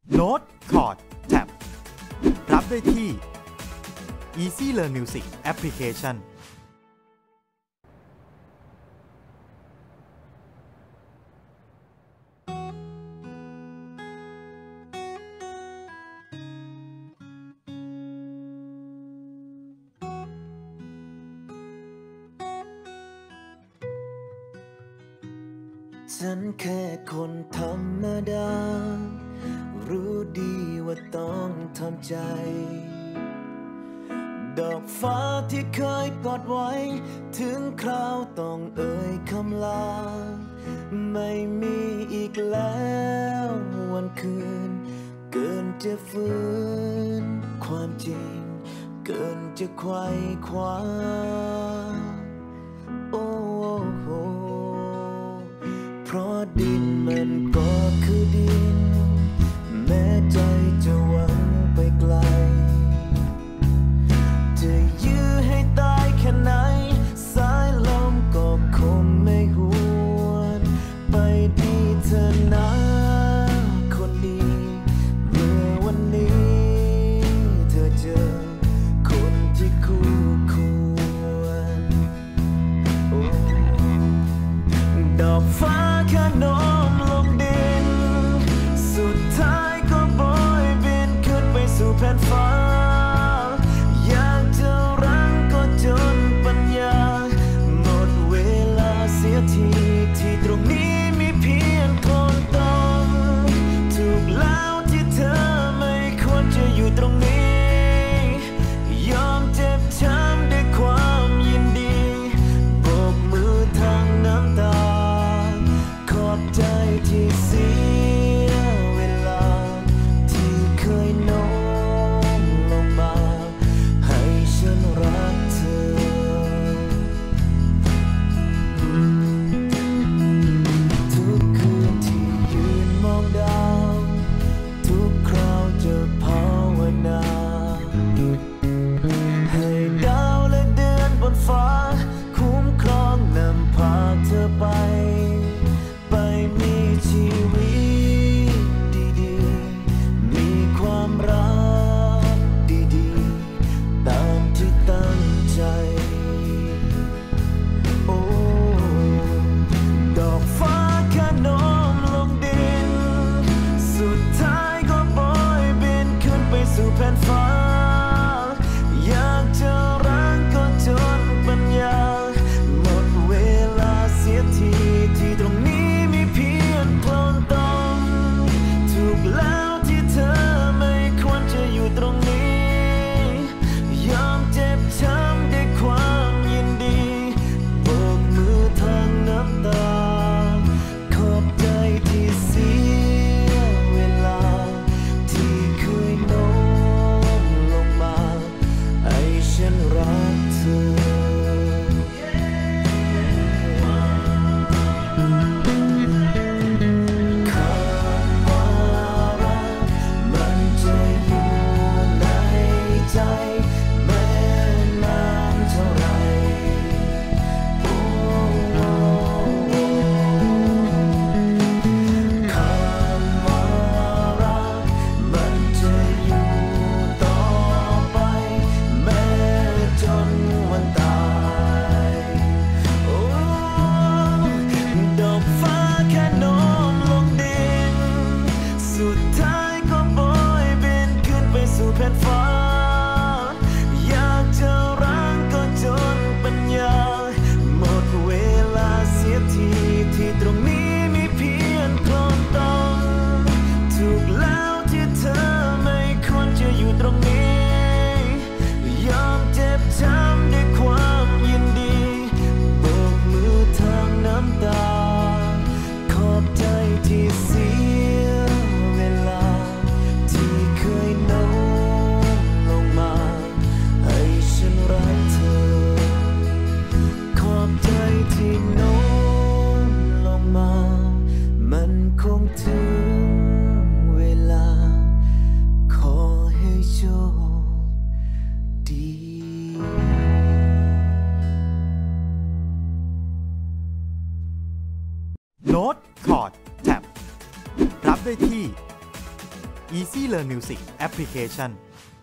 โน้ตคอร์ดแท็บรับได้ที่ Easy Learn Music Application ฉันแค่คนธรรมดารู้ดีว่าต้องทำใจดอกฟ้าที่เคยกอดไว้ถึงคราวต้องเอ่ยคำลาไม่มีอีกแล้ววันคืนเกินจะฝืนความจริงเกินจะไขว่คว้าโอ้โหเพราะดินมันก็คือดินแม้ใจจะหวังไปไกลจะยื้อให้ตายแค่ไหนสายลมก็คงไม่หวนไปดีเธอนะคนดีเมื่อวันนี้เธอเจอคนที่คู่ควรดอกฟ้าแค่โน้มลงดินสุดท้ายก็โบยบินขึ้นไปสู่แผ่นฟ้าอยากจะรั้งก็จนปัญญาหมดเวลาเสียทีที่ตรงนี้มีเพียงคนต้องถูกแล้วที่เธอไม่ควรจะอยู่ตรงนี้ยอมเจ็บช้ำด้วยความยินดีโบกมือทางน้ำตาขอบใจที่เสียเวลาที่เคยโน้มลงมาให้ฉันรักเธอทุกคืนที่ยืนมองดาวทุกคราวจะภาวนา Easy Learn Music Application